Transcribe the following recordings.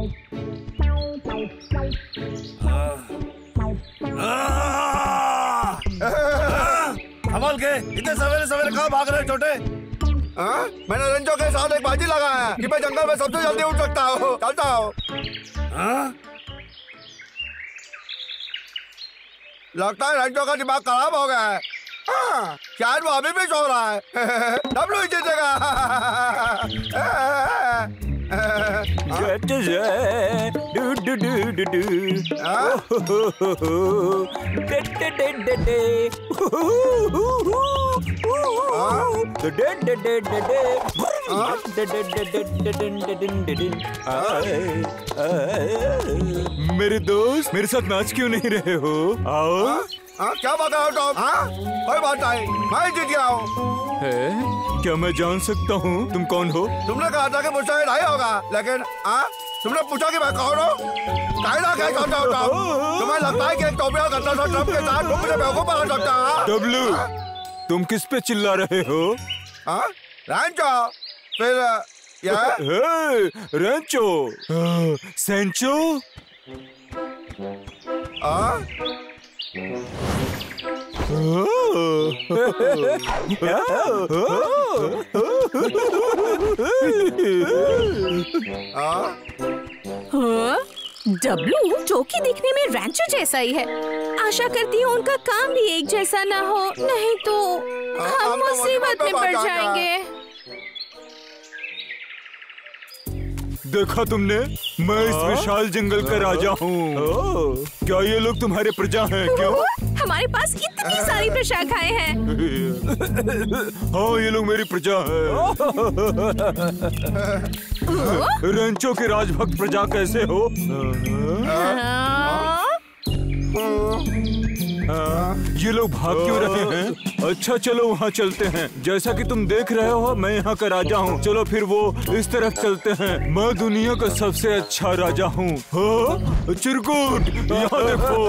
कमाल के इतने सवेरे सवेरे कहाँ भाग रहे छोटे? मैंने रेंजो के साथ एक बाजी लगाया है कि मैं जंगल में सबसे जल्दी उठ सकता हूँ। चलता हूँ। लगता है रेंजो का दिमाग खराब हो गया है। शायद वो अभी भी सो रहा है। डब्लू ही जीतेगा। मेरे दोस्त मेरे साथ नाच क्यों नहीं रहे हो? आओ। क्या बात है टॉम? कोई बात नहीं, मैं जीत गया हूँ। क्या मैं जान सकता हूँ तुम कौन हो? तुमने कहा था कि मुझसे नहीं होगा, लेकिन तुमने पूछा कि मैं कौन हूँ? क्या चाहता हो टॉम? तुम्हें लगता है कि एक टोपी और गद्दा सा ट्रम्प के साथ तुम मुझे बेवकूफ बना सकता है? डब्लू, तुम किस पे चिल्ला रहे हो? रेंचो, फिर रेंचो, सेंचो? डब्लू जो कि दिखने में रैंचो जैसा ही है। आशा करती हूँ उनका काम भी एक जैसा ना हो, नहीं तो हम मुसीबत में पड़ जाएंगे। देखा तुमने, मैं इस विशाल जंगल का राजा हूँ। क्या ये लोग तुम्हारे प्रजा हैं? क्यों? हमारे पास इतनी सारी प्रशाखाएं हैं। हाँ, ये लोग मेरी प्रजा हैं। रेंचो के राजभक्त प्रजा कैसे हो? ये लोग भाग क्यों रहे हैं? अच्छा चलो वहाँ चलते हैं। जैसा कि तुम देख रहे हो मैं यहाँ का राजा हूँ। चलो फिर वो इस तरफ चलते हैं। मैं दुनिया का सबसे अच्छा राजा हूँ। चिरकुट, यहाँ देखो।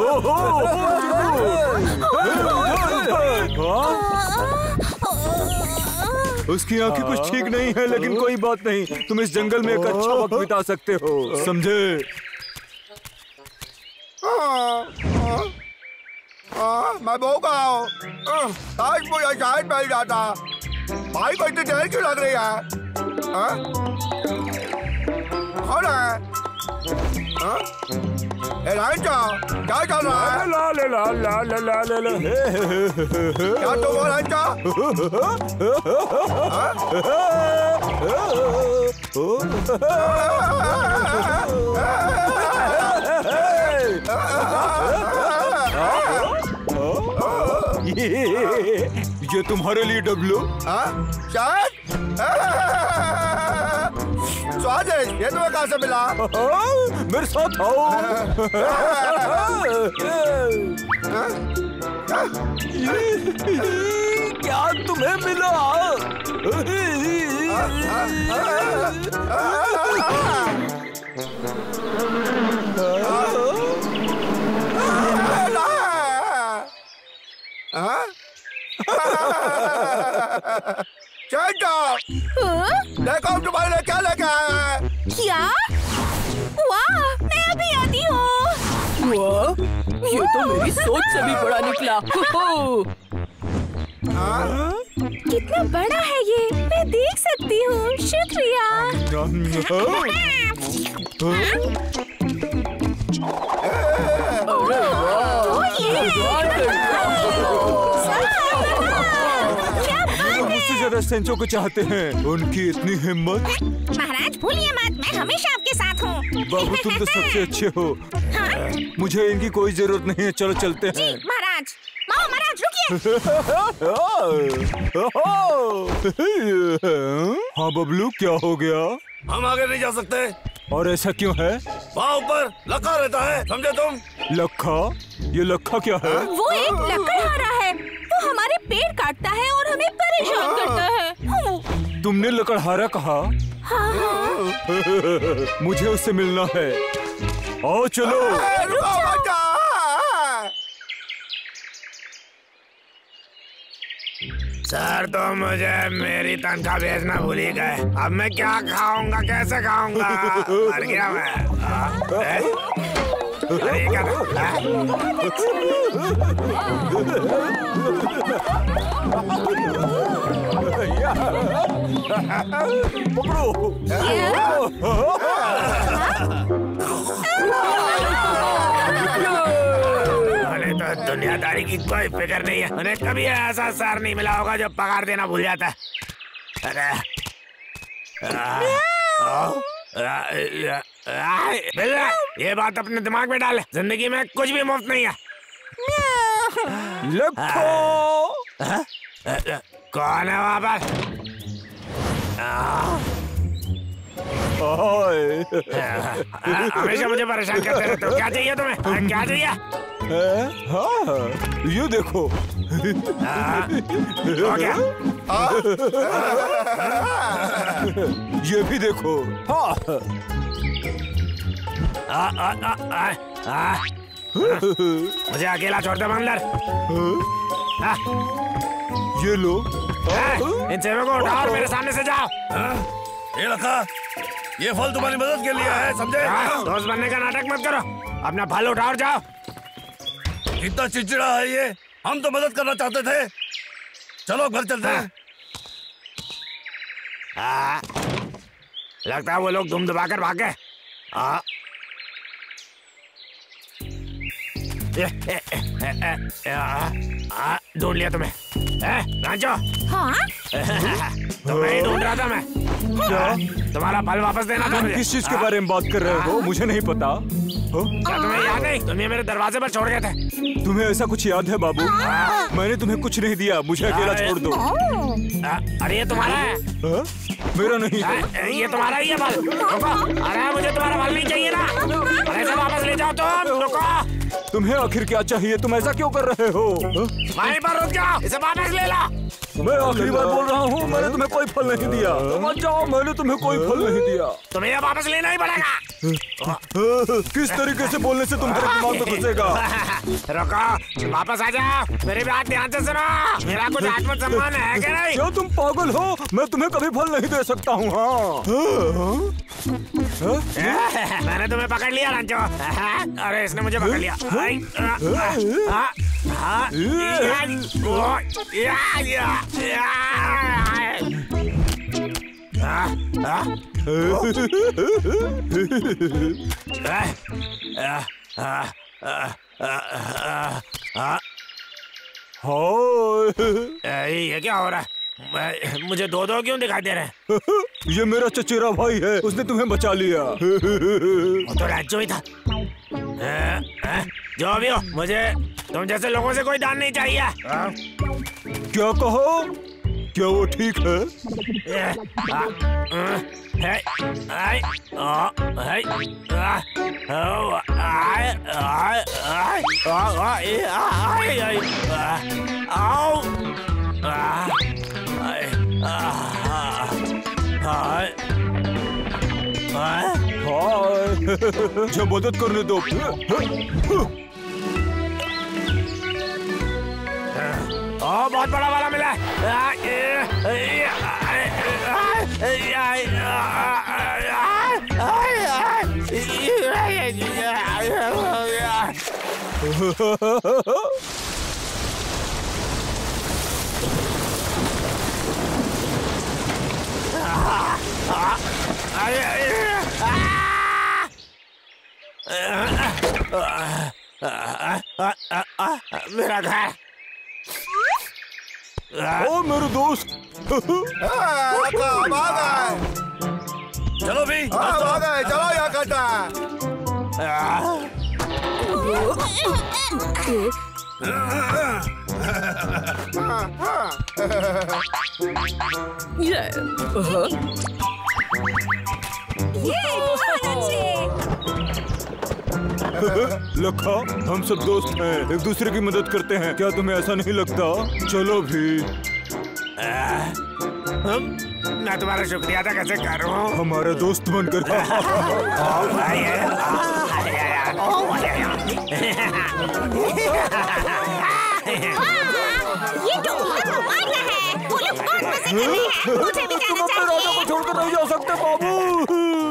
उसकी आंखें कुछ ठीक नहीं है, लेकिन कोई बात नहीं, तुम इस जंगल में एक अच्छा वक्त बिता सकते हो, समझे? मैं भूख रहा हूँ। आज मुझे शायद मिल जाता। भाई को इतनी देर क्यों लग रही है? कौन है? क्या चल रहा है? ला ला ला ला ला ला ला ला। क्या तुम हो रांचा? ये तुम्हारे लिए डब्लू। स्वादिष्ट, ये तुम्हें कहाँ से मिला? मेरे साथ आओ। क्या तुम्हें मिला? देखो तुम्हारे लिए क्या लेके आया है। क्या? वाह, मैं अभी आती हूँ। वाह, ये तो मेरी सोच से भी बड़ा निकला। कितना बड़ा है ये, मैं देख सकती हूँ। शुक्रिया। मुझसे ज्यादा सेंचो को चाहते हैं। उनकी इतनी हिम्मत। महाराज भूलिए मत, मैं हमेशा आपके साथ हूँ। बाबू तुम तो सबसे अच्छे हो। मुझे इनकी कोई जरूरत नहीं है, चलो चलते हैं। महाराज, महाराज रुकिए। हाँ बबलू, क्या हो गया? हम आगे नहीं जा सकते। और ऐसा क्यों है? वहाँ ऊपर लक्खा रहता है, समझे तुम? लक्खा? ये लक्खा क्या है? वो एक लकड़हारा है। वो हमारे पेड़ काटता है और हमें परेशान करता है। तुमने लकड़हारा कहा? हाँ। मुझे उससे मिलना है। आओ चलो। सर तो मुझे मेरी तनख्वाह भेजना भूल ही गए। अब मैं क्या खाऊंगा, कैसे खाऊंगा? मर गया मैं। अरे ये क्या था? तो दुनियादारी की कोई फिक्र नहीं है। उन्हें कभी ऐसा सर नहीं मिला होगा जो पगार देना भूल जाता है। अरे ये बात अपने दिमाग में डाल, जिंदगी में कुछ भी मुफ्त नहीं है। कौन है वहाँ पर? हमेशा मुझे परेशान करते रहते हो। क्या चाहिए तुम्हें? क्या चाहिए? हाँ, ये देखो। क्या? ये भी देखो। मुझे अकेला छोड़ दो बंदर। ये लो। इन सेवकों को उठाओ और मेरे सामने से जाओ। ये रखा, ये फल तुम्हारी मदद के लिए है, समझे? दोस्त बनने का नाटक मत करो, अपना फल उठाओ और जाओ। कितना चिड़चिड़ा है ये। हम तो मदद करना चाहते थे। चलो घर चलते हैं। लगता है वो लोग दुम दबाकर भाग गए। ढूंढ लिया तुम्हें। रांचो। हाँ? तुम्हें ही ढूंढ रहा था मैं। क्या? तुम्हारा फल वापस देना था मुझे। किस चीज के बारे में बात कर रहे हो? मुझे नहीं पता। क्या तुम्हें याद नहीं? तुम ये मेरे दरवाजे पर छोड़ गए थे। तुम्हें ऐसा कुछ याद है बाबू? मैंने तुम्हें कुछ नहीं दिया, मुझे अकेला छोड़ दो। अरे ये तुम्हारा है। मेरा नहीं। ये तुम्हारा ही है फल। रुको। अरे मुझे तुम्हारा फल नहीं चाहिए ना। अरे इसे वापस ले जाओ तुम। रुको। तुम्हें आखिर क्या चाहिए? तुम ऐसा क्यों कर रहे हो? वहीं पर रुक जाओ, इसे वापस ले लो। मैं आखिरी बार बोल रहा हूँ, मैंने तुम्हें कोई फल नहीं दिया। मत जाओ, मैंने तुम्हें कोई फल नहीं दिया। तुम्हें ये वापस लेना ही पड़ेगा। किस तरीके से बोलने से तुम्हारे दिमाग में घुसेगा? रुको, वापस आ जाओ। मेरी बात ध्यान से सुनो। मेरा कुछ आत्मसम्मान है क्या नहीं? क्या तुम पागल हो? मैं तुम्हें कभी फल नहीं दे सकता हूँ। मैंने तुम्हें पकड़ लिया रांचो। अरे इसने मुझे पकड़ लिया। ये क्या हो रहा है? मुझे दो दो क्यों दिखाई दे रहे हैं? ये मेरा चचेरा भाई है, उसने तुम्हें बचा लिया। वो तो राजू ही था। जो भी हो, मुझे तुम जैसे लोगों से कोई दान नहीं चाहिए। क्या कहो? क्या वो ठीक है? जो मदद करने दो। बहुत बड़ा वाला मिला। मेरा घर। ओ मेरे दोस्त। चलो भी। चलो यहाँ करता। लखा, हम सब दोस्त हैं, एक दूसरे की मदद करते हैं। क्या तुम्हें ऐसा नहीं लगता? चलो भी। मैं तुम्हारा शुक्रिया अदा कैसे करूं? हमारा दोस्त बनकर। ये तो बहुत रोमांचक है। वो लोग बहुत मजे कर रहे हैं, मुझे भी जाना चाहिए। राजा को छोड़कर नहीं जा सकते बाबू।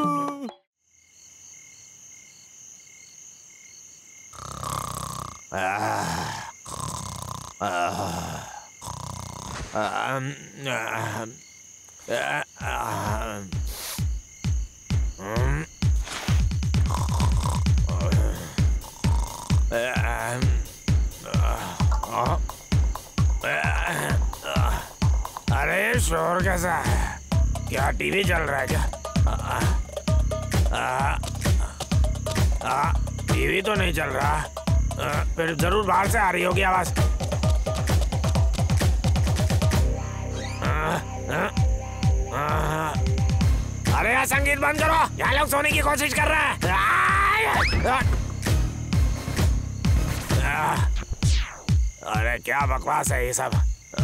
अरे शोर कैसा है? क्या टीवी चल रहा है क्या? टीवी तो नहीं चल रहा। फिर जरूर बाहर से आ रही होगी आवाज। अरे यार संगीत बंद करो, यहाँ लोग सोने की कोशिश कर रहे हैं। अरे क्या बकवास है ये सब।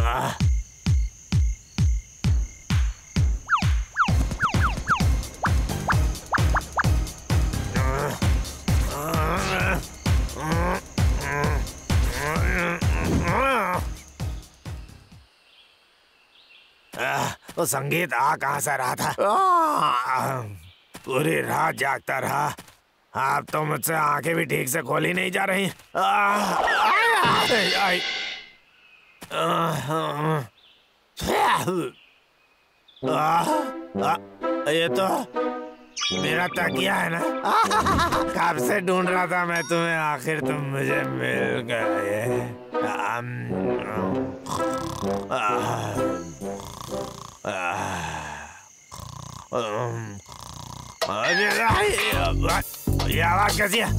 वो संगीत आ कहाँ से रहा था? पूरी रात जागता रहा। अब तो मुझसे आंखें भी ठीक से खोली नहीं जा रही। ये तो मेरा तकिया है ना। कब से ढूंढ रहा था मैं तुम्हें, आखिर तुम मुझे मिल गए। ये आवाज कैसी है?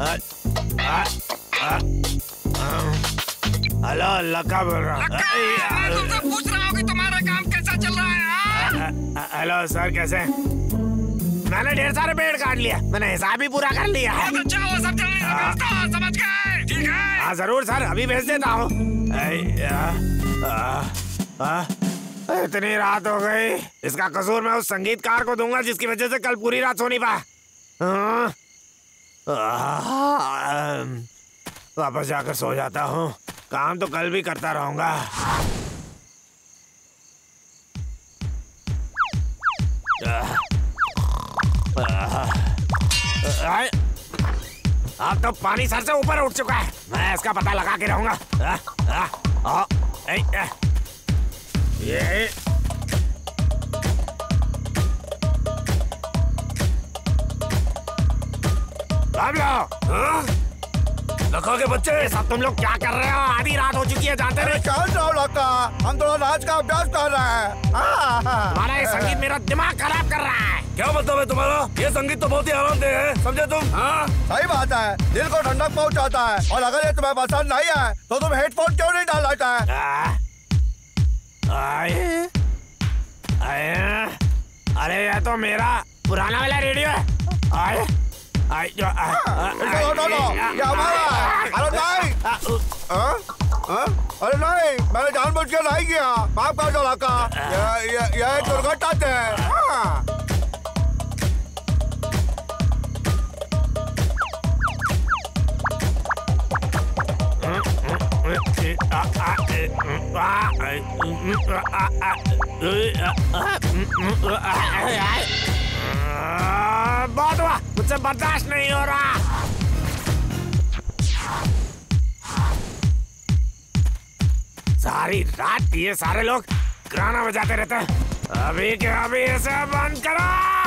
हेलो लक्का बोल रहा हूँ। मैं तुमसे पूछ रहा हूँ कि तुम्हारा काम कैसा चल रहा है? हेलो सर, कैसे? मैंने ढेर सारे पेड़ काट लिया, मैंने हिसाब भी पूरा कर लिया है। अच्छा वो सब जल्दी से भेज दो, समझ गए? ठीक है? हाँ जरूर सर, अभी भेज देता हूँ। इतनी रात हो गई, इसका कसूर मैं उस संगीतकार को दूंगा जिसकी वजह से कल पूरी रात सो नहीं पाया। वापस जाकर सो जाता हूँ, काम तो कल भी करता रहूंगा। अब तो पानी सर से ऊपर उठ चुका है, मैं इसका पता लगा के रहूंगा। ये लखा के बच्चे, सब तुम लोग क्या कर रहे हो? आधी रात हो चुकी है, जानते रहे। क्या लड़का, हम थोड़ा नाच का अभ्यास कर रहे हैं। तुम्हारा ये संगीत मेरा दिमाग खराब कर रहा है। क्या मतलब है तुम्हारा? ये संगीत तो बहुत ही आरामदेह है, समझे तुम? हाँ सही बात है, दिल को ठंडक पहुंचाता है। और अगर ये तुम्हें पसंद नहीं है तो तुम हेडफोन क्यों नहीं डाल लेता है? अरे ये तो मेरा पुराना वाला रेडियो है। ये हमारा है। अरे नहीं, अरे नहीं, मैंने जानबूझ के नहीं किया, माफ कर दो लड़का। ये एक दुर्घटना है। बहुत हुआ, मुझसे बर्दाश्त नहीं हो रहा। सारी रात ये सारे लोग गाना बजाते रहते हैं। अभी के अभी इसे बंद करो।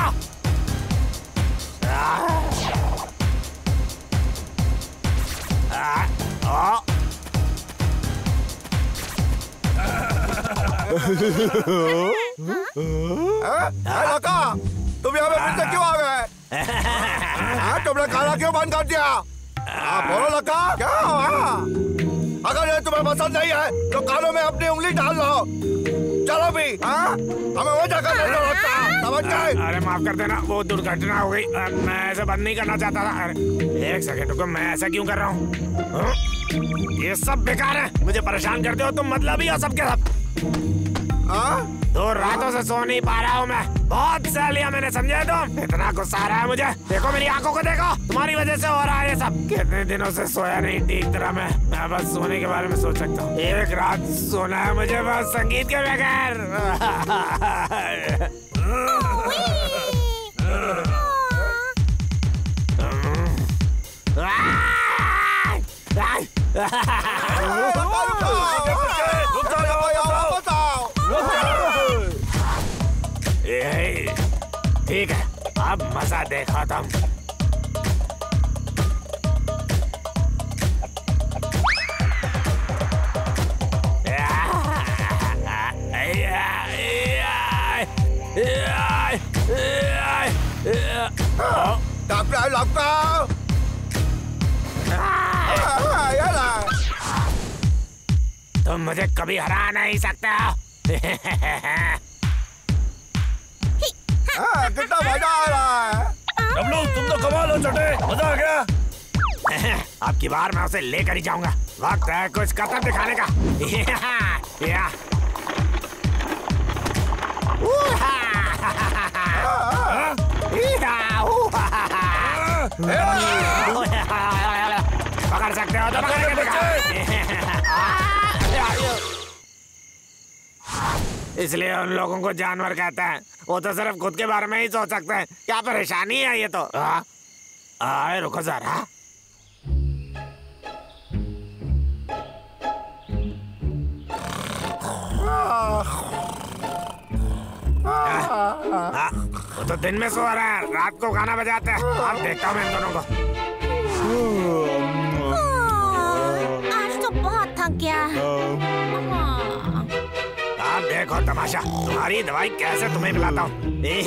लड़का, तुम यहाँ पे फिर से क्यों आ गए? तुमने खाना क्यों बंद कर दिया? बोलो लड़का, क्या हुआ? अगर ये तुम्हें पसंद नहीं है तो कानों में अपनी उंगली डाल लो। चलो भी, हमें वो जगह नहीं लगता, समझ गए? अरे माफ कर देना, वो दुर्घटना हो गई। मैं ऐसे बंद नहीं करना चाहता था। एक सेकंड रुको, मैं ऐसा क्यों कर रहा हूँ? ये सब बेकार है, मुझे परेशान करते हो तुम, मतलब ही हो सबके सब। 2 रातों से सो नहीं पा रहा हूँ मैं, बहुत सह लिया मैंने, समझे तुम? इतना गुस्सा आ रहा है मुझे। देखो मेरी आंखों को देखो, तुम्हारी वजह से हो रहा है ये सब। कितने दिनों से सोया नहीं ठीक तरह मैं बस सोने के बारे में सोच सकता हूँ। एक रात सोना है मुझे बस संगीत के बगैर। ठीक है, अब मजा देखो तुम। तुम मुझे कभी हरा नहीं सकते हो। कितना मजा आ रहा है। डब्लू तुम तो कमाल हो चटे, मजा आ गया। अब की बार मैं उसे लेकर ही जाऊंगा। वक्त है कुछ करतब दिखाने का। या। पकड़ सकते हो तो पकड़ के दिखा। इसलिए उन लोगों को जानवर कहते हैं। वो तो सिर्फ खुद के बारे में ही सोच सकते हैं। क्या परेशानी है ये तो। आए रुको जरा। वो तो दिन में सो रहा है, रात को गाना बजाते हैं। अब देखता हूँ मैं इन दोनों को। आज तो बहुत थक गया। अब देखो तमाशा, तुम्हारी दवाई कैसे तुम्हें पिलाता हूँ।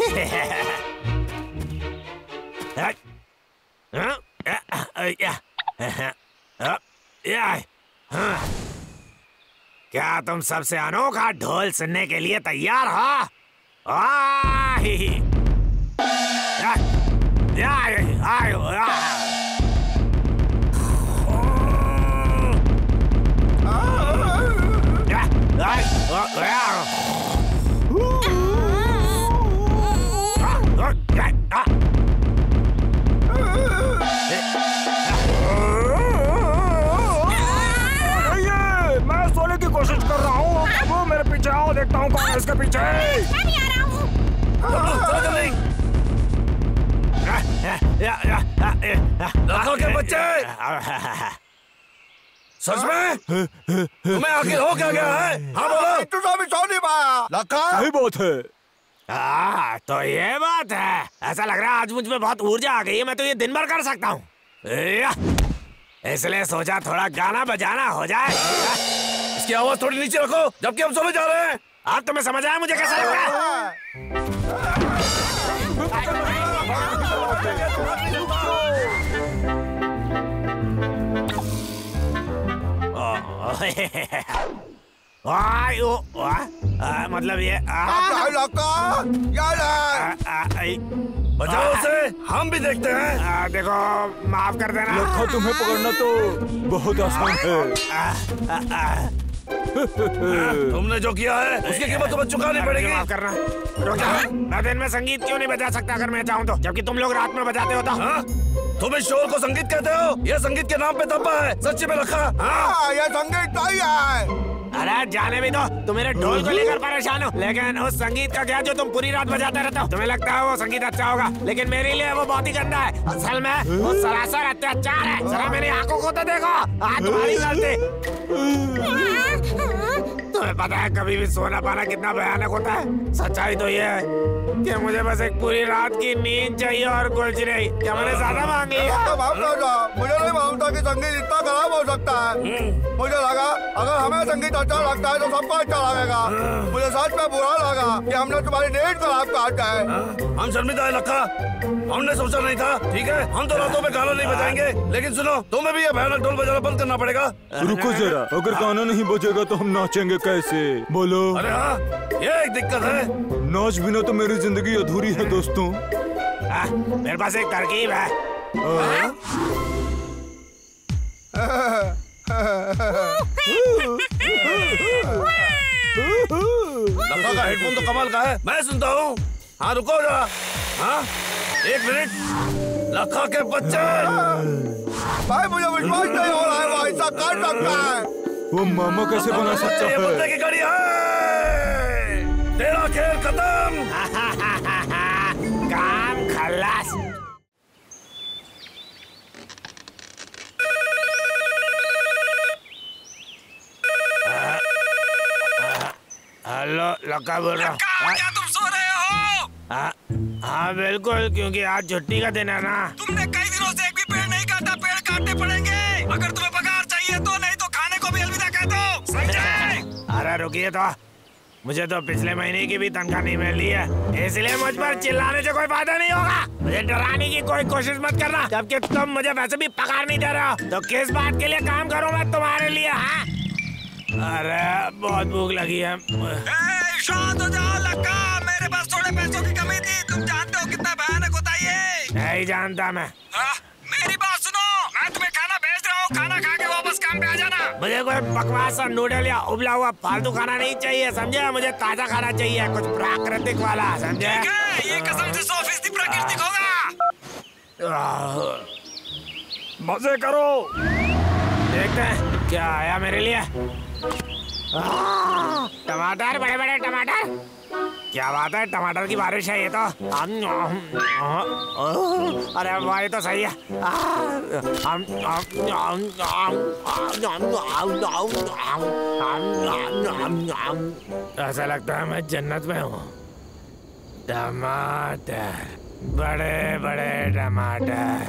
क्या तुम सबसे अनोखा ढोल सुनने के लिए तैयार हो? मैं सोने की कोशिश कर रहा हूँ। वो मेरे पीछे आओ, देखता हूँ कौन है इसके पीछे। मैं भी आ रहा हूँ। लड़कों के बच्चे, सच में तुम्हें आखिर हो क्या गया है? हाँ बोलो। तू तो अभी सो नहीं पाया। लका सही बात है। तो ये बात है। ऐसा लग रहा है आज मुझ में बहुत ऊर्जा आ गई है। मैं तो ये दिन भर कर सकता हूँ। इसलिए सोचा थोड़ा गाना बजाना हो जाए। इसकी आवाज थोड़ी नीचे रखो, जबकि हम सोने जा रहे हैं। अब तुम्हें समझ आया मुझे कैसा लग रहा है? मतलब ये बचाओ उसे, हम भी देखते हैं। देखो माफ कर देना। लखा तुम्हें पकड़ना तो बहुत आसान है। तुमने जो किया है उसकी कीमत तुम्हें चुकानी पड़ेगी। माफ करना। मैं दिन में संगीत क्यों नहीं बजा सकता अगर मैं चाहूँ तो, जबकि तुम लोग रात में बजाते हो तो। तुम इस शोर को संगीत कहते हो? ये संगीत के नाम पे दब्बा है, सच्ची में रखा। ये संगीत नहीं है। अरे जाने भी दो, तुम मेरे ढोल को लेकर परेशान हो, लेकिन उस संगीत का क्या जो तुम पूरी रात बजाते रहते हो? तुम्हें लगता है वो संगीत अच्छा होगा, लेकिन मेरे लिए वो बहुत ही गंदा है। असल में वो सरासर अत्याचार है। जरा मेरी आंखों को तो देखो। आज तुम्हारी गलती। तुम्हें पता है कभी भी सोना पाना कितना भयानक होता है? सच्चाई तो ये है कि मुझे बस एक पूरी रात की नींद चाहिए और कुछ नहीं। क्या मैंने ज्यादा मांग लिया? मुझे नहीं मालूम था कि संगीत इतना खराब हो सकता है। मुझे लगा अगर हमें संगीत अच्छा लगता है तो सबको अच्छा लगेगा। मुझे सच में बुरा लगा कि हमने तुम्हारी नींद खराब काटा है। हम शर्मिंदा है लक्का, हमने सोचा नहीं था। ठीक है, हम तो रातों में गाना नहीं बजाएंगे, लेकिन सुनो तुम्हें भी ये भयानक ढोल बजाना बंद करना पड़ेगा। रुको जरा, अगर गाना नहीं बजेगा तो हम नाचेंगे कैसे? बोलो। अरे हाँ, ये एक दिक्कत है। नाच बिना तो मेरी जिंदगी अधूरी है दोस्तों। मेरे पास एक तरकीब है। लक्का का हेडफोन तो कमाल का है, मैं सुनता हूँ। हाँ रुको जरा। हाँ 1 मिनट। लखा के बच्चे। भाई मुझे विश्वास नहीं हो रहा है वो ऐसा कर सकता है। वो मामा कैसे बना सकता ये बंदे है? की गाड़ी है। तेरा खेल खत्म। काम खलास। हेलो लक्का बोल रहा हूँ। क्या तुम सो रहे हो? हाँ बिल्कुल, क्योंकि आज छुट्टी का दिन है ना। तुमने कई दिनों से एक भी पेड़ नहीं काटा, पेड़ काटने पड़ेंगे। अगर तुम्हें पगार चाहिए तो, नहीं तो खाने को भी अलविदा कह दो, समझे? अरे रुकिए तो, मुझे तो पिछले महीने की भी तनख्वाह नहीं मिल रही है, इसलिए मुझ पर चिल्लाने से कोई फायदा नहीं होगा। मुझे डराने की कोई कोशिश मत करना, जबकि तुम मुझे वैसे भी पगार नहीं दे रहे हो, तो किस बात के लिए काम करूं मैं तुम्हारे लिए? हाँ अरे बहुत भूख लगी है। शांत हो जाओ लक्का, मेरे पास थोड़े पैसों की कमी थी। तुम जानते हो कितना भयानक होता है ये? नहीं जानता मैं। मेरी बात सुनो, मैं तुम्हें खाना भेज रहा हूँ, खाना खा के वापस काम पे आ जाना। मुझे कोई बकवास सा नूडल या उबला हुआ फालतू खाना नहीं चाहिए, समझे? मुझे ताजा खाना चाहिए, कुछ प्राकृतिक वाला, समझे? ये कसम से 100% प्राकृतिक होगा। मजे करो। देखते हैं क्या आया मेरे लिए। टमाटर, बड़े बड़े टमाटर। क्या बात है, टमाटर की बारिश है ये तो। अरे वाह, ये तो सही है। ऐसा लगता है मैं जन्नत में हूँ। टमाटर, बड़े बड़े टमाटर।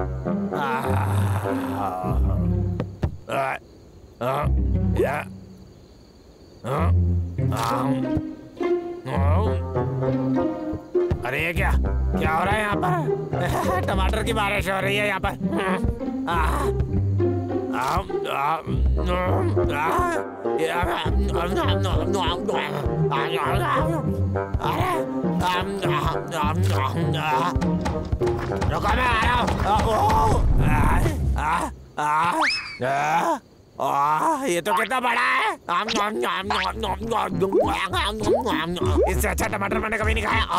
अरे ये क्या क्या हो रहा है यहाँ पर? टमाटर की बारिश हो रही है यहाँ पर। रुको मैं आ रहा हूँ। ये तो कितना बड़ा है। इससे अच्छा टमाटर मैंने कभी नहीं खाया।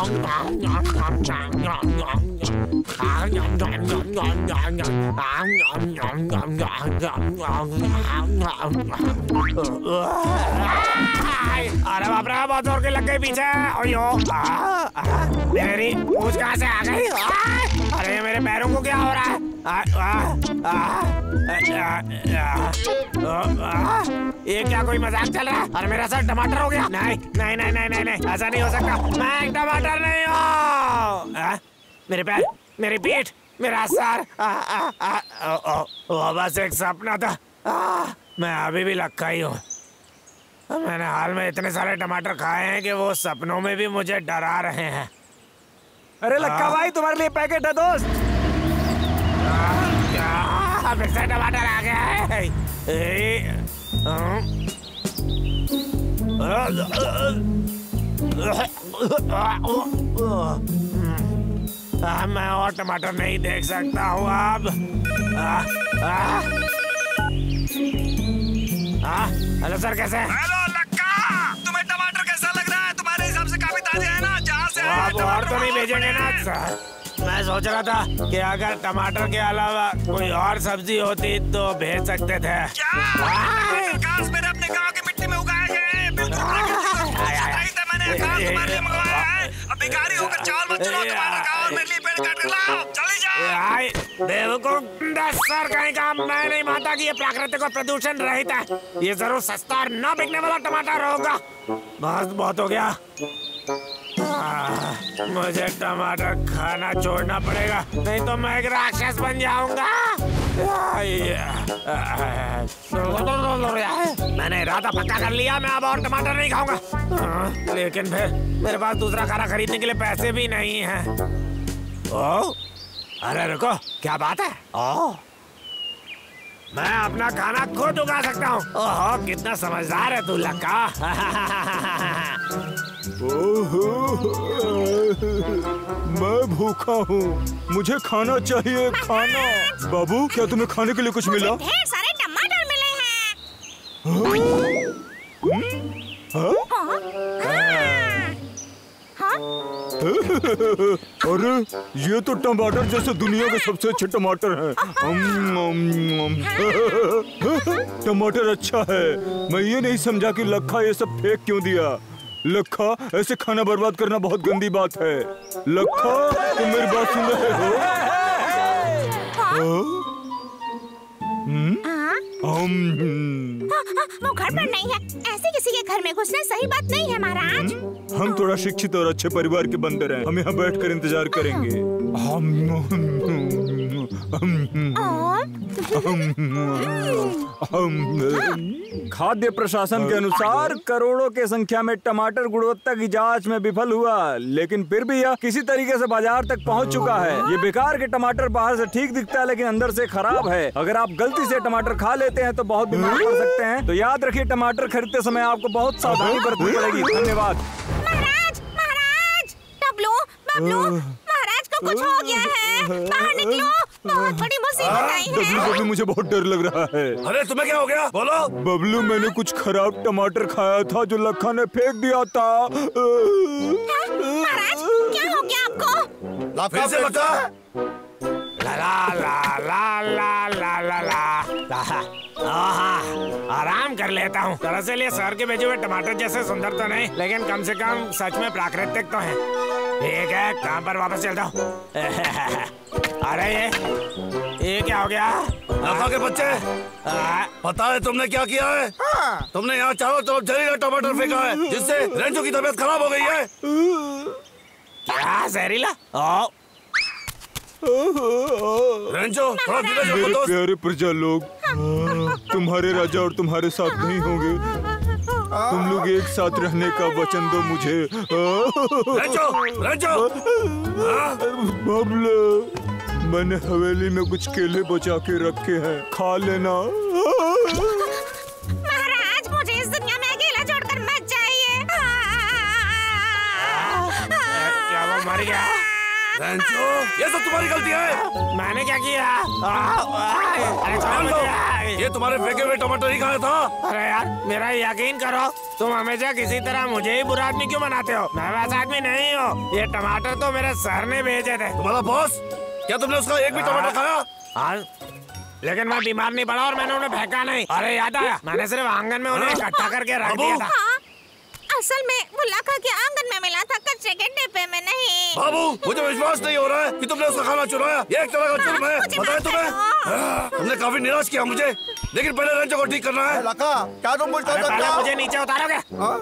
अरे बाप रे, बहुत जोर के लग गई पीछे। मेरी पूंछ कहाँ से आ गई? अरे मेरे पैरों को क्या हो रहा है? ये क्या कोई मजाक चल रहा है? और मेरा सर टमाटर हो गया? नहीं नहीं नहीं नहीं नहीं, नहीं। ऐसा नहीं हो सकता, मैं एक टमाटर नहीं हूँ। मेरे पैर, मेरी पीठ, मेरा सर, वो बस एक सपना था। मैं अभी भी लक्का ही हूँ। मैंने हाल में इतने सारे टमाटर खाए हैं कि वो सपनों में भी मुझे डरा रहे हैं। अरे लक्का भाई, तुम्हारे लिए पैकेट है दोस्त। क्या फिर से टमाटर आ गया है? मैं और टमाटर नहीं देख सकता हूँ अब। हेलो सर, कैसे? हेलो लक्का, तुम्हें टमाटर कैसा लग रहा है? तुम्हारे हिसाब से काफी ताजे हैं ना? जहाँ से आप और तो नहीं भेजेंगे ना सर? मैं सोच रहा था कि अगर टमाटर के अलावा कोई और सब्जी होती तो भेज सकते थे। क्या? मेरे अपने गांव की मिट्टी में उगाए गए बिल्कुल मैंने तुम्हारे लिए मंगवाया है। अब भिखारी होकर चावल मत चुराओ, तुम्हारा गांव और मेरे लिए पेड़ काट के लाओ, चली जाओ। बेवकूफ सर कहीं का, मैं नहीं मानता कि ये प्राकृतिक और प्रदूषण रहित है। ये जरूर सस्ता और न बिकने वाला टमाटर होगा। बस बहुत हो गया। मुझे टमाटर खाना छोड़ना पड़ेगा, नहीं तो मैं एक राक्षस बन जाऊंगा। मैंने इरादा पक्का कर लिया, मैं अब और टमाटर नहीं खाऊंगा। लेकिन फिर मेरे पास दूसरा खाना खरीदने के लिए पैसे भी नहीं हैं। ओह, अरे रुको, क्या बात है? ओह, मैं अपना खाना खुद उगा सकता हूँ। ओह, कितना समझदार है तू लक्का। मैं भूखा हूँ, मुझे खाना चाहिए, खाना। बाबू, क्या तुम्हें खाने के लिए कुछ मिला? ढेर सारे टमाटर मिले हैं। अरे ये तो टमाटर जैसे दुनिया के सबसे अच्छे टमाटर हैं। टमाटर अच्छा है। मैं ये नहीं समझा कि लखा ये सब फेंक क्यों दिया। लखा, ऐसे खाना बर्बाद करना बहुत गंदी बात है। लखा, तुम मेरी बात सुन रहे हो? वो घर पर नहीं है। ऐसे किसी के घर में घुसना सही बात नहीं है महाराज। हम थोड़ा शिक्षित और अच्छे परिवार के बंदर हैं। हम यहाँ बैठकर इंतजार करेंगे। खाद्य प्रशासन के अनुसार करोड़ों के संख्या में टमाटर गुणवत्ता की जांच में विफल हुआ, लेकिन फिर भी यह किसी तरीके से बाजार तक पहुंच चुका है। ये बेकार के टमाटर बाहर से ठीक दिखता है लेकिन अंदर से खराब है। अगर आप गलती से टमाटर खा लेते हैं तो बहुत बीमार पड़ सकते हैं। तो याद रखिए, टमाटर खरीदते समय आपको बहुत सावधानी बरतनी पड़ेगी। धन्यवाद। महाराज, महाराज, बबलू, बबलू, महाराज को कुछ हो गया है। बाहर निकलो, बहुत बड़ी मुसीबत आई है। बबलू, मुझे बहुत डर लग रहा है। अरे तुम्हें क्या हो गया? बोलो। बबलू, मैंने कुछ खराब टमाटर खाया था जो लखा ने फेंक दिया था। महाराज, क्या हो गया आपको? फिर से लखा? ला ला ला ला ला ला ला। आराम कर लेता हूँ। दरअसल ये शहर के भेजे हुए टमाटर जैसे सुंदर तो नहीं, लेकिन कम से कम सच में प्राकृतिक तो हैं। ठीक है, काम पर वापस चलता हूँ। अरे ये क्या हो गया? लखा के बच्चे, पता है तुमने क्या किया है? तुमने यहाँ चारों तरफ जहरीला टमाटर फेंका है, जिससे रेंचो की तबीयत खराब हो गई है। क्या जहरीला? रेंचो, थोड़ा धीरे से मेरे प्यारे प्रजा लोग, तुम्हारे राजा और तुम्हारे साथ नहीं होंगे। तुम लोग एक साथ रहने का वचन दो मुझे। रेंचो, रेंचो। बबलू, मैंने हवेली में कुछ केले बचा के रखे हैं, खा लेना। महाराज, मुझे इस दुनिया में अकेला छोड़कर मत जाइए। क्या वो मर गया? रेंचो, ये सब तुम्हारी गलती है। मैंने क्या किया? अरे ये तुम्हारे फेंके हुए टमाटर ही खाया था। अरे यार, मेरा यकीन करो, तुम हमेशा किसी तरह मुझे ही बुरा आदमी क्यों बनाते हो? मैं वैसा आदमी नहीं हूँ। ये टमाटर तो मेरे सर ने भेजे थे। तुम्हारा बॉस? क्या तुमने उसका एक भी टमाटर खाया? हाँ, लेकिन मैं बीमार नहीं पड़ा और मैंने उन्हें फेंका नहीं। अरे याद आया, मैंने सिर्फ आंगन में उन्हें इकट्ठा करके रख दिया था। असल में वो लखा के आंगन में मिला था, कचरे के डिब्बे में नहीं। बाबू, मुझे विश्वास नहीं हो रहा है कि तुमने उसका खाना चुराया। ये एक तरह का जुर्म है, पता है तुम्हें? तुमने काफी निराश किया मुझे, लेकिन पहले रेंचो को ठीक करना है। लखा, क्या तुम कुछ कर सकते हो? मुझे नीचे उतारोगे?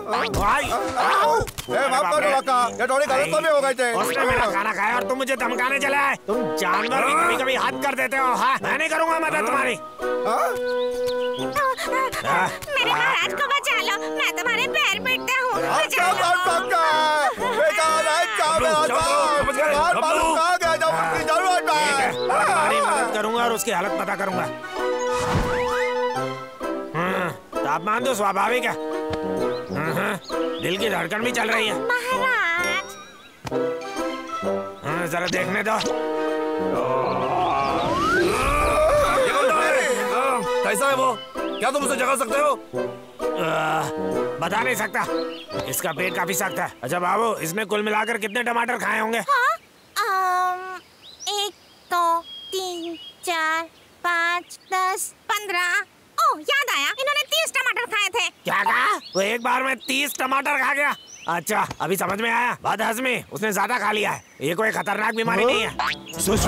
माफ करो लखा, ये थोड़ी गलत तो भी हो गई थी। उसने मेरा खाना खाया और तुम मुझे धमकाने चले आए। तुम जानवर भी कभी कभी हद कर देते हो। हाँ, मैं नहीं करूँगा मदद तुम्हारी। मेरे महाराज को बचा लो, मैं तुम्हारे पैर पड़ता हूँ। मदद करूंगा और उसकी हालत पता करूंगा। तापमान तो स्वाभाविक है। दिल की धड़कन भी चल रही है। महाराज, जरा देखने दो। कैसा है वो? क्या तुम उसे जगा सकते हो? बता नहीं सकता। इसका पेट काफी सख्त है। अच्छा बाबू, इसने कुल मिलाकर कितने टमाटर खाए होंगे? हाँ? 1 2 3 4 5 10 15। ओह, याद आया, इन्होंने 30 टमाटर खाए थे। क्या कहा? वो एक बार में 30 टमाटर खा गया? अच्छा, अभी समझ में आया। बदहजमी, उसने ज्यादा खा लिया है। ये कोई खतरनाक बीमारी नहीं है। सच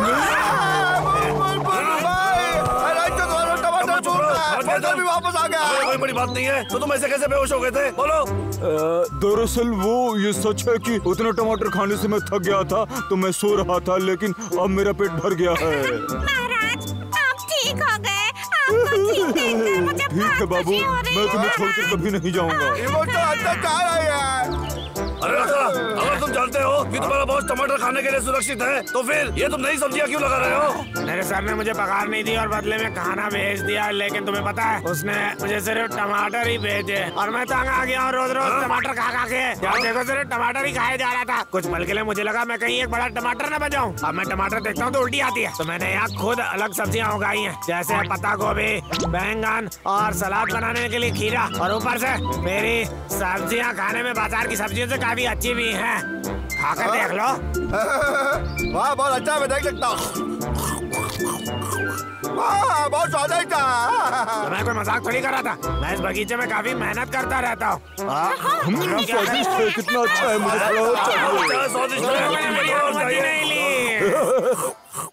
भी वापस आ गया। कोई बड़ी बात नहीं है। तो तुम ऐसे कैसे बेहोश हो गए थे? बोलो। दरअसल वो ये सच है कि उतना टमाटर खाने से मैं थक गया था, तो मैं सो रहा था, लेकिन अब मेरा पेट भर गया है। महाराज, आप ठीक हो गए। आपको ठीक देखकर मुझे ठीक है बाबू, मैं तुम्हें छोड़कर कभी नहीं जाऊंगा। ये वो तो अंदर जा रही है। अरे लखा, अगर तुम जानते हो कि तुम्हारा बॉस टमाटर खाने के लिए सुरक्षित है, तो फिर ये तुम नई सब्जियां क्यों लगा रहे हो? मेरे सर ने मुझे पगार नहीं दी और बदले में खाना भेज दिया, लेकिन तुम्हें पता है, उसने मुझे सिर्फ टमाटर ही भेजे और मैं तंग आ गया और रोज रोज टमाटर खा खा के। यार देखो, सिर्फ टमाटर ही खाया जा रहा था। कुछ पल के लिए मुझे लगा मैं कहीं एक बड़ा टमाटर न बन जाऊं। अब मैं टमाटर देखता हूँ तो उल्टी आती है। तो मैंने यहाँ खुद अलग सब्जियाँ उगाई हैं, जैसे पत्ता गोभी, बैंगन और सलाद बनाने के लिए खीरा। और ऊपर से मेरी सब्जियाँ खाने में बाजार की सब्जियों से काफी अच्छी भी हैं। खाकर देख लो। वाह बहुत अच्छा, मैं देख सकता हूँ। वाह बहुत स्वादिष्ट था। मैं कोई मजाक थोड़ी कर रहा था, मैं इस बगीचे में काफी मेहनत करता रहता हूँ। स्वादिष्ट है, कितना अच्छा है, मुझे स्वादिष्ट नहीं ली।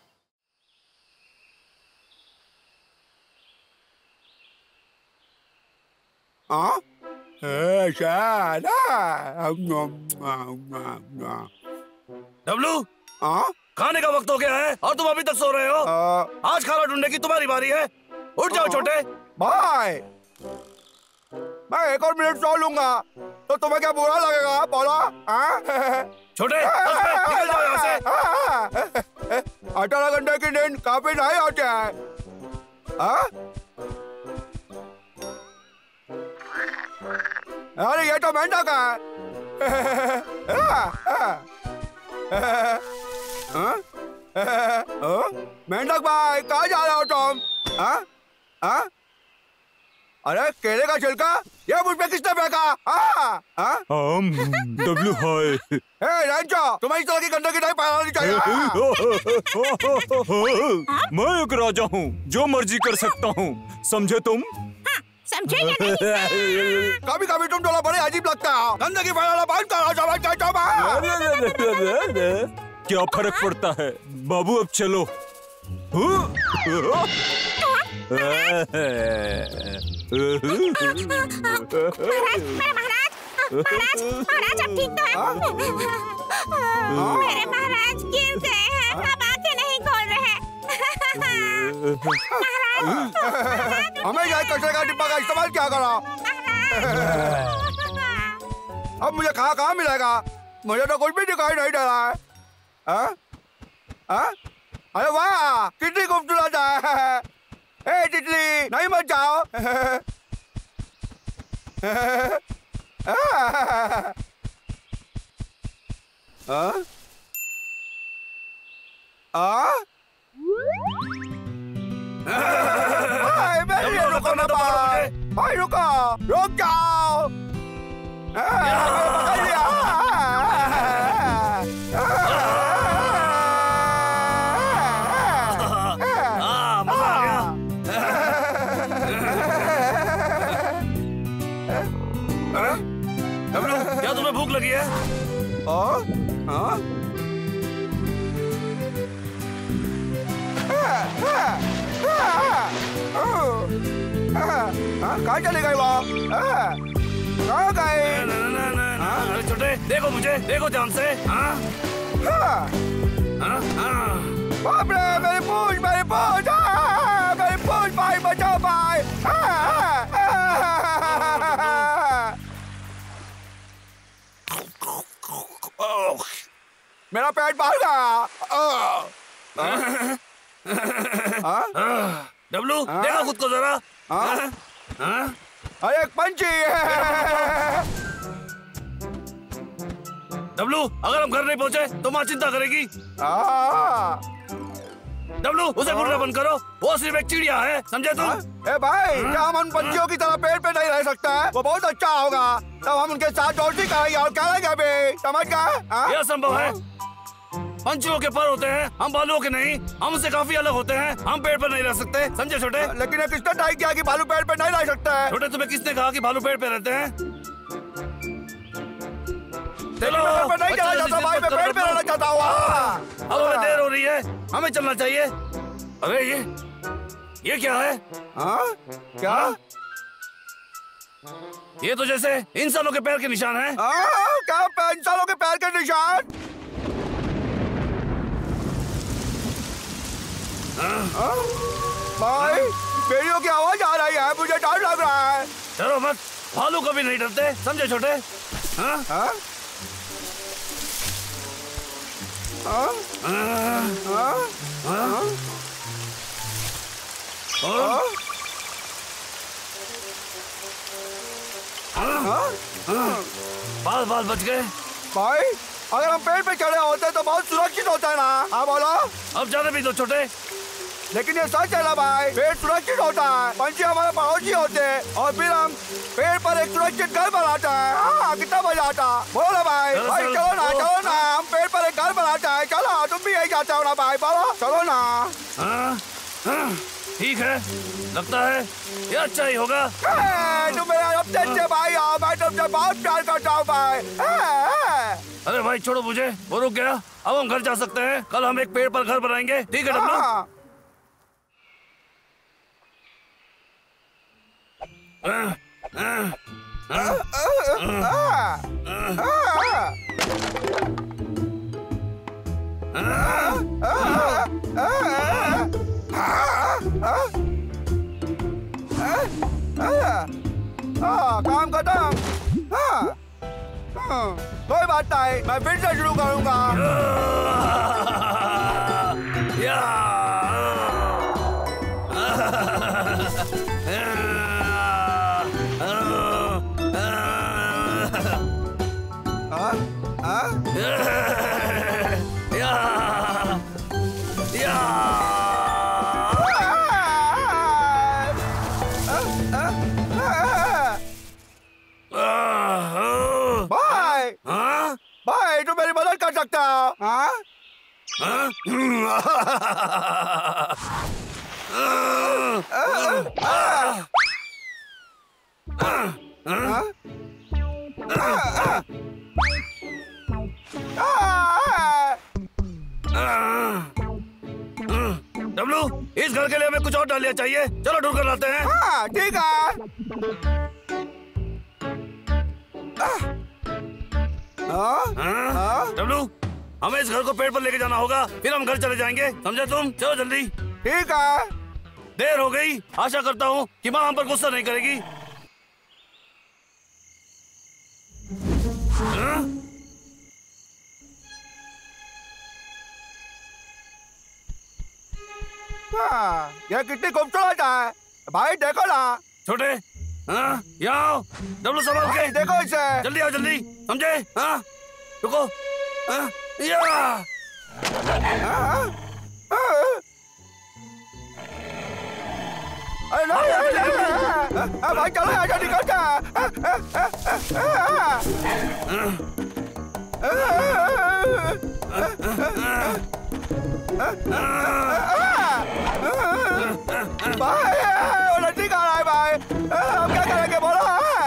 डब्लू, खाने का वक्त हो गया है और तुम अभी तक सो रहे हो। आज खाना ढूंढने की तुम्हारी बारी है। उठ जाओ छोटे। भाई मैं 1 और मिनट सो लूंगा तो तुम्हें क्या बुरा लगेगा? बोलो। छोटे निकल जाओ यहाँ से। 18 घंटे की नींद काफी नहीं होती है। अरे ये तो मेंढक है। मेंढक भाई कहाँ जा रहे हो तुम? अरे केले का छिलका ये मुझ पे किसने फेंका? डब्लू हाय। रेंचो, तुम्हें इस तरह की गंदगी नहीं फैलानी चाहिए। मैं एक राजा हूँ, जो मर्जी कर सकता हूँ, समझे तुम? समझे या नहीं? कभी कभी तुम दोनों बड़े अजीब लगता है। गंदगी फैलाना बंद करो, क्या फर्क पड़ता है बाबू, अब चलो। महाराज अब ठीक तो है? मेरे महाराज गिर गए हैं, अब आंखें नहीं खोल रहे। हमें यह कचरे का डिब्बा का इस्तेमाल क्या करा? अब मुझे कहाँ मिलेगा? मुझे तो कुछ भी दिखाई नहीं दे रहा है। अरे वाह कितनी खूबसूरत है। ए तितली नहीं मत जाओ। भाई रुको, रुक जाओ। पकड़ लिया। मजा आ गया। क्या तुम्हें भूख लगी है? कहाँ चले गए वो? कहाँ गए? अरे छोटे देखो मुझे, देखो ध्यान से। बाप रे मेरी पूंछ भाई बचाओ भाई। मेरा पेट बाहर गया। डब्लू देखो खुद को जरा। अरे एक पंछी है। डब्लू अगर हम घर नहीं पहुंचे तो माँ चिंता करेगी। डब्लू उसे घूरना बंद करो, वो सिर्फ एक चिड़िया है, समझे तुम? ए भाई क्या हम उन पंछियों की तरह पेड़ पे नहीं रह सकता है? वो बहुत अच्छा होगा, तब हम उनके साथ दोस्ती करेंगे और करेंगे भी, समझ गए? यह संभव है। पंछियों के पर होते हैं, हम भालुओं के नहीं। हम उससे काफी अलग होते हैं, हम पेड़ पर नहीं रह सकते, समझे छोटे? लेकिन किसने तय किया कि भालू पेड़ पे नहीं रह सकता है? छोटे तुम्हें किसने कहा कि भालू पेड़ पे रहते हैं? चलो नहीं चला जाता भाई, मैं पेड़ पे रहना चाहता हूँ। अब हमें देर हो रही है, हमें चलना चाहिए। अरे ये क्या है? क्या? ये तो जैसे इंसानों के पैर के निशान हैं। क्या इंसानों के पैर के निशान? भाई बेड़ियों की आवाज आ रही है, मुझे डर लग रहा है। डरो मत, भालू कभी नहीं डरते, समझे छोटे? बाल बाल बच गए। भाई अगर हम पेड़ पे चढ़े होते तो बहुत सुरक्षित होता है ना? हाँ बोलो। अब जाने भी दो छोटे। लेकिन ये सच है ना भाई, पेड़ सुरक्षित होता है, पंछी हमारे पड़ोसी होते हैं और फिर हम पेड़ पर एक सुरक्षित घर बनाते हैं। हाँ, कितना मजा आता। बोलो ना भाई, भाई चलो ना, हम पेड़ पर एक घर बनाते हैं। चलो, तुम भी यही जाते हो ना भाई, बोलो चलो ना। ठीक है, लगता है ये अच्छा ही होगा। तुम मेरे सबसे अच्छे भाई हो, मैं तुमसे बहुत प्यार करता हूँ भाई। अरे भाई छोड़ो मुझे, वो रुक गया। अब हम घर जा सकते हैं। कल हम एक पेड़ पर घर बनाएंगे, ठीक है डब्लू? काम खत्म। कोई बात नहीं, मैं फिर से शुरू करूंगा। भाई तुम मेरी मदद कर सकते हो? डब्लू, इस घर के लिए हमें कुछ और डालिया चाहिए। चलो ढूंढ कर लाते हैं। हाँ ठीक है। डब्लू, हमें इस घर को पेड़ पर लेके जाना होगा, फिर हम घर चले जाएंगे, समझे तुम? चलो जल्दी। ठीक है। देर हो गई। आशा करता हूँ कि माँ हम पर गुस्सा नहीं करेगी। ये कितनी खूबसूरत है भाई, देखो ना। छोटे, यहाँ आओ। डब्लू संभाल के देखो इसे। जल्दी आओ, जल्दी, समझे? रुको। भाई चलो आजा, निकलते भाई, उलटी खा रहा है भाई। हम क्या करेंगे बोलो?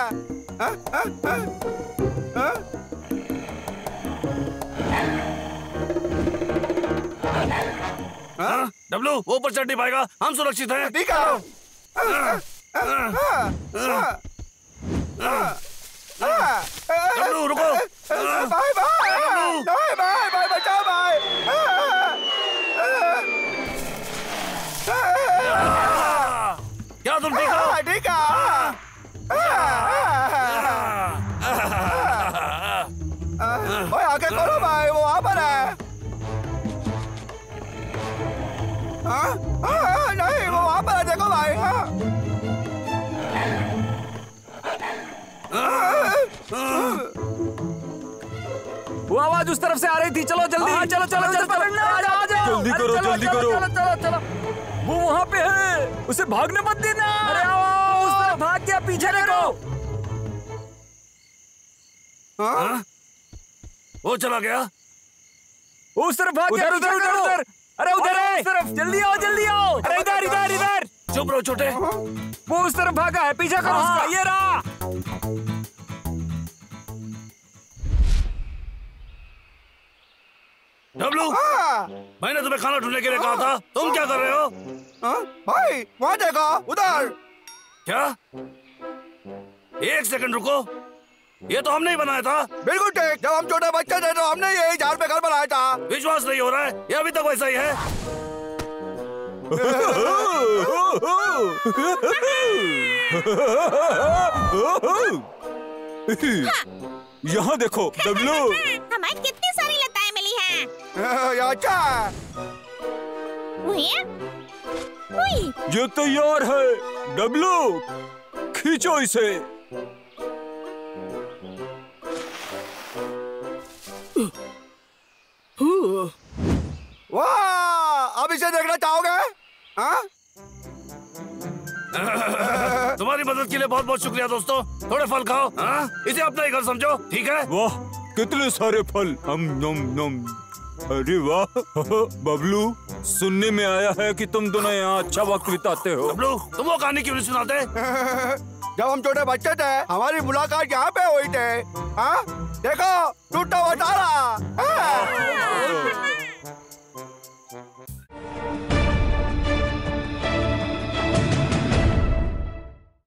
डब्लू, वो ऊपर चढ़ नहीं पाएगा, हम सुरक्षित हैं। ठीक है। डब्लू रुको। भाई भाई बचाओ भाई। क्या तुम ठीक हो? ठीक है। भाई आगे खोलो भाई, वो वहाँ पर है। नहीं, वो वहाँ पर है, देखो भाई। वो आवाज उस तरफ से आ रही थी। चलो जल्दी। चलो जल्दी करो, जल्दी करो। चलो। वो वहाँ पे है, उसे भागने मत देना। अरे आओ, उस तरफ भाग गया, पीछे देखो। वो चला गया। उस तरफ भाग गया। उधर। अरे उधर है, उस तरफ। जल्दी आओ। अरे इधर। चुप रहो छोटे। वो उस तरफ भागा है, पीछा करो उसका। ये रहा। डब्लू, मैंने तुम्हें खाना ढूंढने के लिए कहा था, तुम क्या कर रहे हो? भाई वहाँ देखो, उधर। क्या? एक सेकंड रुको, ये तो हमने ही बनाया था। बिल्कुल ठीक, जब हम छोटे बच्चे थे तो हमने यही झाड़ पे घर बनाया था। विश्वास नहीं हो रहा है, ये अभी तक वैसा ही है। यहाँ देखो डब्लू, हमारी कितनी सारी लताएं मिली हैं। अच्छा, ये तैयार है। डब्लू, खींचो इसे। वाह, अब इसे देखना चाहोगे? हाँ? तुम्हारी मदद के लिए बहुत बहुत शुक्रिया दोस्तों। थोड़े फल खाओ, हाँ? इसे अपना ही घर समझो, ठीक है? वाह कितने सारे फल। नम नम। अरे वाह बबलू, सुनने में आया है कि तुम दोनों यहाँ अच्छा वक्त बिताते हो। बबलू, तुम वो कहानी क्यों नहीं सुनाते? जब हम छोटे बच्चे थे हमारी मुलाकात यहाँ पे हुई थे। हाँ? देखो टूटा हुआ तारा। हाँ?